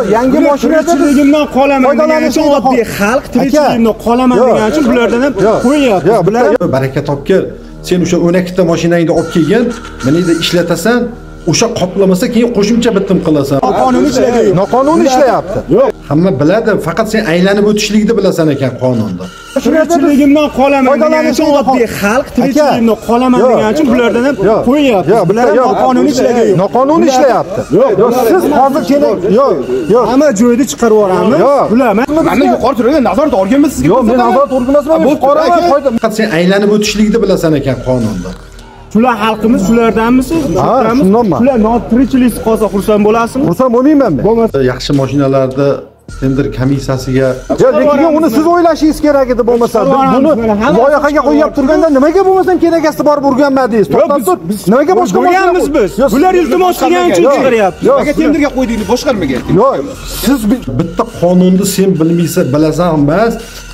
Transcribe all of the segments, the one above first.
yangi mashinada tirikchiligimdan qolaman degan uchun oddiy xalq tirikchiligimdan qolaman degan uchun bulardan ham qo'yyapti. bular baraka topgir. Sen o'sha 12 ta mashinangni olib kelgan, menida ishlatasan, o'sha qoplamasa keyin qo'shimcha bitim qilasan. noqonuniy ishlayapti. Yo'q, hamma biladi, faqat sen aylanib o'tishlikni bilasan ekan qonunda. Tirikchiligimdan qolaman degan uchun oddiy xalq tirikchiligimdan qolaman degan uchun bulardan ham qo'yyapti. bular noqonuniy ishlayapti. Noqonuniy ishlayapti. Yo'q, siz hozir keling. Yo'q. Hamma joyda chiqarib yuboramiz. Bular mana yuqori turgan nazorat organimiz sizga. Yo'q, men nazorat organimizman. Bu qoraman qo'ydim. Faqat sen aylanib o'tishlikni bilasan ekan qonunda. Shular xalqimiz shulardanmisiz? Shundanman. Shular tirikchilik qolsa xursand bo'lasizmi? Xursand bo'lmayman men. Bo'lmasa yaxshi mashinalarda tender komissiyasiga lekin uni siz o'ylashingiz kerak edi bo'lmasa. Buni loyihaga qo'yib turganda nimaga bo'lmasam kerakasi borib o'rganmadingiz? To'xtab tur. Nimaga boshqa qo'yganmiz biz? Bular iltimos qilgan uchun chiqaryapti. Nimaga tenderga qo'ydingiz boshqarmaga? Yo'q, siz bitta qonunni sen bilmaysan, bilasan emas.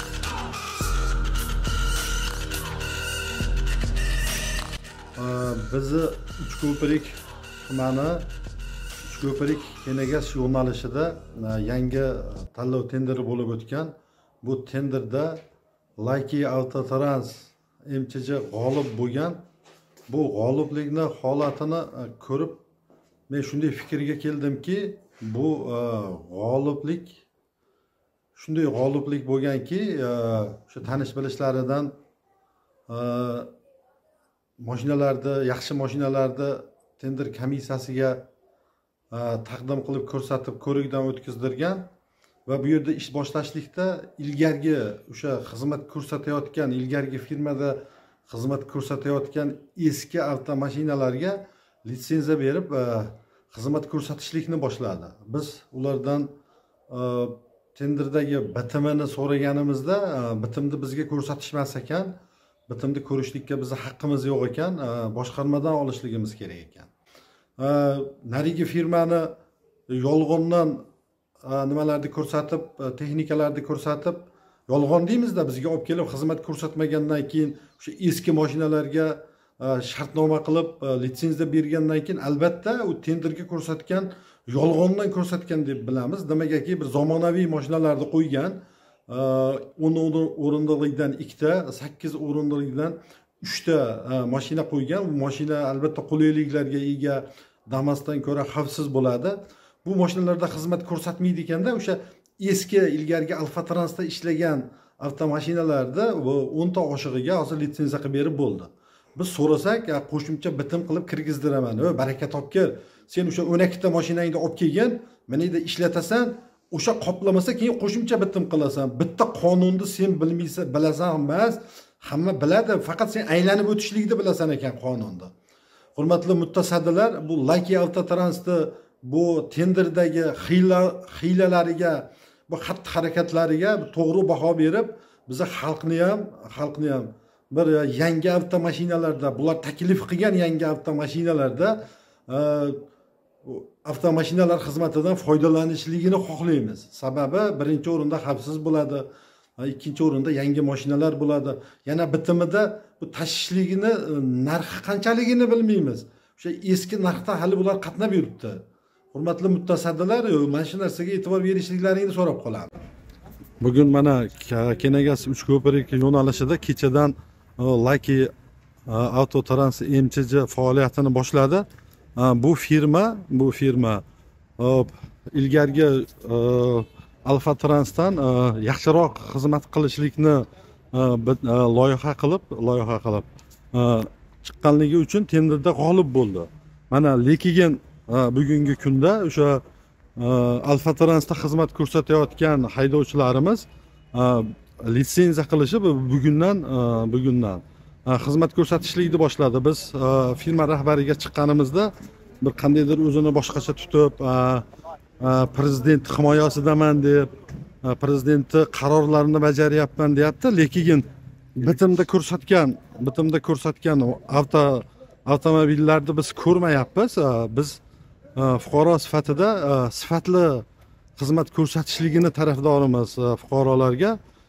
Bizni Uchko'prik tumani Uchko'prik Kenegas yo'nalishida yangi tanlov tenderi bo'lib o'tgan. Bu tenderda Laki Avtotrans MCJ g'olib bo'lgan. Bu g'oliblikni holatini ko'rib men shunday fikrga keldimki, bu g'oliblik shunday g'oliblik bo'lganki, o'sha tanish bilishlaridan mashinalarni, yaxshi mashinalarni tender komissiyasiga taqdim qilib ko'rsatib, ko'rikdan o'tkazdirgan va bu yerda ish boshlashlikda ilgargi o'sha xizmat ko'rsatayotgan, ilgargi firmada xizmat ko'rsatayotgan eski avtomashinalarga litsenziya berib xizmat ko'rsatishlikni boshladi. Biz ulardan tenderdagi bitimini so'raganimizda bitimni bizga ko'rsatishmas ekan. Bitimni ko'rishlikka bizning haqqimiz yo'q ekan, boshqarmadan olishligimiz kerak ekan. Narigi firmani yolg'ondan nimalarni ko'rsatib, texnikalarni ko'rsatib, yolg'on deymizda, bizga olib kelib xizmat ko'rsatmagandan keyin o'sha eski mashinalarga shartnoma qilib, litsenziya bergandan keyin albatta u tenderga ko'rsatgan yolg'ondan ko'rsatgan deb bilamiz. Demagaki bir zamonaviy mashinalarni qo'ygan. 10 o'rindiqlikdan 2 ta, 8 o'rindiqlikdan 3 ta mashina qo'ygan. Bu mashina albatta qulayliklarga ega, Damas'dan ko'ra xavfsiz bo'ladi. Bu mashinalarda xizmat ko'rsatmaydi ekanda, o'sha eski ilgargi Alfa Transda ishlagan avtomashinalarda 10 ta oshig'iga hozir litsenziya qilib berib bo'ldi. Biz so'rasak, qo'shimcha bitim qilib kirgizdiraman. Baraka topgir. Sen o'sha 12 ta mashinangni olib kelgan, menida ishlatasan, o'sha qoplamasa keyin qo'shimcha bitim qilasan. Bitta qonunni sen bilmaysan, bilasan emas, hamma biladi, faqat sen aylanib o'tishlikni bilasan ekan qonunda. Hurmatli mutasaddilar, bu Laki Avtotransni bu tenderdagi hiylalariga, bu xatti-harakatlariga to'g'ri baho berib, biza xalqni ham bir yangi avtomashinalarda, bular taklif qilgan yangi avtomashinalarda avtomashinalar xizmatidan foydalanishligini xohlaymiz. Sababi birinchi o'rinda xavfsiz bo'ladi, ikkinchi o'rinda yangi mashinalar bo'ladi. Yana bitimida bu tashishligini narxi qanchaligini bilmaymiz. O'sha eski narxda hali bular qatnab yuribdi. Hurmatli mutasaddilar, mana shu narsaga e'tibor berishliklaringizni so'rab qolaman. Bugun mana Kenegas Uchko'prik yo'nalishida kechadan Laki Avtotrans MCJ faoliyatini boshladi. Bu firma ilgargi Alfa Transdan yaxshiroq xizmat qilishlikni loyiha qilib chiqqanligi uchun tenderda g'olib bo'ldi. Mana lekin bugungi kunda o'sha Alfa Transda xizmat ko'rsatayotgan haydovchilarimiz litsenziya qilishib bugundan xizmat ko'rsatishlikni boshladi. Biz firma rahbariga chiqqanimizda bir qandaydir o'zini boshqacha tutib, prezident himoyasidaman deb, prezidentni qarorlarini bajaryapman deyapti, lekin bitimda ko'rsatgan avtomobillarni biz ko'rmayapmiz. Biz fuqaro sifatida sifatli xizmat ko'rsatishligini tarafdorimiz. Fuqarolarga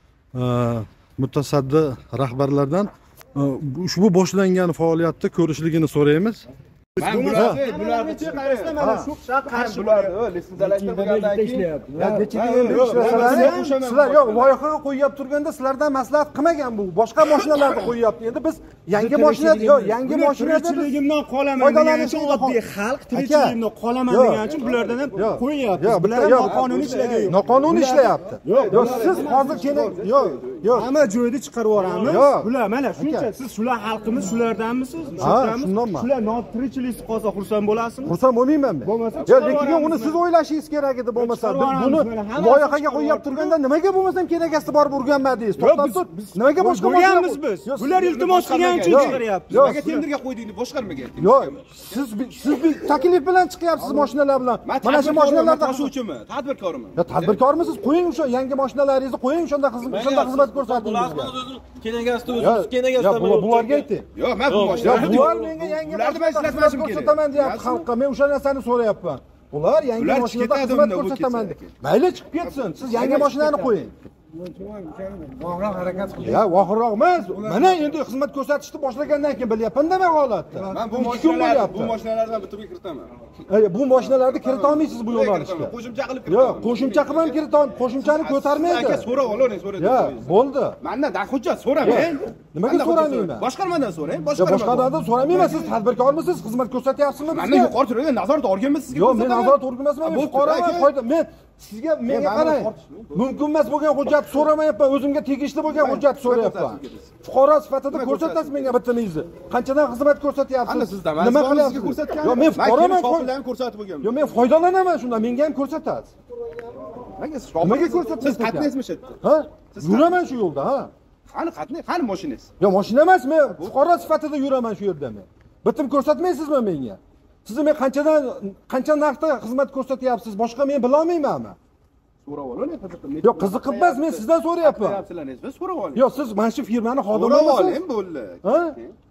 mutasaddi rahbarlardan ushbu boshlangan faoliyatni ko'rishligini so'raymiz. Ben bularni chiqarishda mana shu qarshi bularni litsenziyalashda bo'lgandan keyin sizlar yo'q loyihaga qo'yib turganda sizlardan maslahat qilmagan bu. Boshqa mashinalarni qo'yapti. Endi biz yangi mashina yo'q, yangi mashinada tirikchiligimdan qolaman degan uchun oddiy xalq tirikchiligimdan qolaman degan uchun bulardan ham qo'yapmiz. Bular ham noqonuniy ishlagan. Noqonuniy ishlayapti. Yo'q, siz hozir yo'q. Hamma joyda chiqarib yuboramiz. Bular mana shuncha siz shular xalqimiz shulardanmisiz? Shundanmi? Shular tirikchilik qolsa xursand bo'lasizmi? Xursand bo'lmayman men. Yo'q, lekin uni siz o'ylashingiz kerak edi bo'lmasa. Buni loyihaga qo'yib turganda nimaga bo'lmasam kerakasi borib urganmadingiz? To'xtab tur. Nimaga boshqa qo'yganmiz biz? Bular iltimos qilgan uchun chiqaryapmiz. nimaga tenderga qo'ydingiz boshqarmaga? Yo'q, siz bir taklif bilan chiqyapsiz mashinalar bilan. Mana shu mashinalarda tashuvchimi, tadbirkormi? Ya tadbirkormisiz? Qo'ying o'sha yangi mashinalaringizni qo'ying, shunda xizmat ko'rsating bizga. Kenagasida o'zingiz kenagasida bularga ayting. Yo'q, men bu mashinalarni bular menga yangi mashina ko'rsataman deyapti xalqqa. Men o'sha narsani so'rayapman. Bular yangi mashinada xizmat ko'rsataman deyapti. Mayli chiqib ketsin. Siz yangi mashinani qo'ying. Ya, vohirroq emas. Mana endi xizmat ko'rsatishni boshlagandan keyin bilyapman nima holatda. Men bu mashinalardan bitirib kiritaman. Bu mashinalarni kirita olmaysiz bu yo'nalishga. Qo'shimcha qilib Yo'q, qo'shimcha qilib ham kirita olmaysiz. Qo'shimchani ko'tarmaydi. Aka so'rab olavering, so'raydi. Ya, bo'ldi. Mendan hujjat so'ramang. Nimaga so'ramayman? Boshqarmadan so'rang, boshqarmadan so'ramayman. Siz tadbirkormisiz? Xizmat ko'rsatyapsizmi bizga? Mendan yuqori turgan nazorat organimi sizga Yo'q, men nazorat organi emasman. Men fuqaroman. Men sizga menga qarang. Mumkin emas bo'lgan hujjatni so'ramayapman. O'zimga tegishli bo'lgan hujjatni so'rayapman. Fuqaro sifatida ko'rsatasiz menga bitimizni. Qanchadan xizmat ko'rsatyapsiz? Nima qilyapsiz? ko'rsatgan? Yo'q, men fuqaroman. Qo'llarni ko'rsatib bo'lganman. Yo'q, men foydalanaman shundan. Menga ham ko'rsatasiz. Nimaga ko'rsatasiz? Siz qatnaysiz shu yerda? Ha? Yuraman shu yo'lda, ha? Qani qatnay, qani mashinangiz? Yo'q, mashina emas, men fuqaro sifatida yuraman shu yerda men. Bitim ko'rsatmaysizmi menga? Siz men qancha narxda xizmat ko'rsatyapsiz? Boshqa men bila olmaymanmi? So'rab oling, qiziqib. Yo'q, qiziqib emas, men sizdan so'rayapman. So'rab oling. Yo'q, siz mana shu firmani xodimimisiz? So'rab oling, bo'ldi. Ha?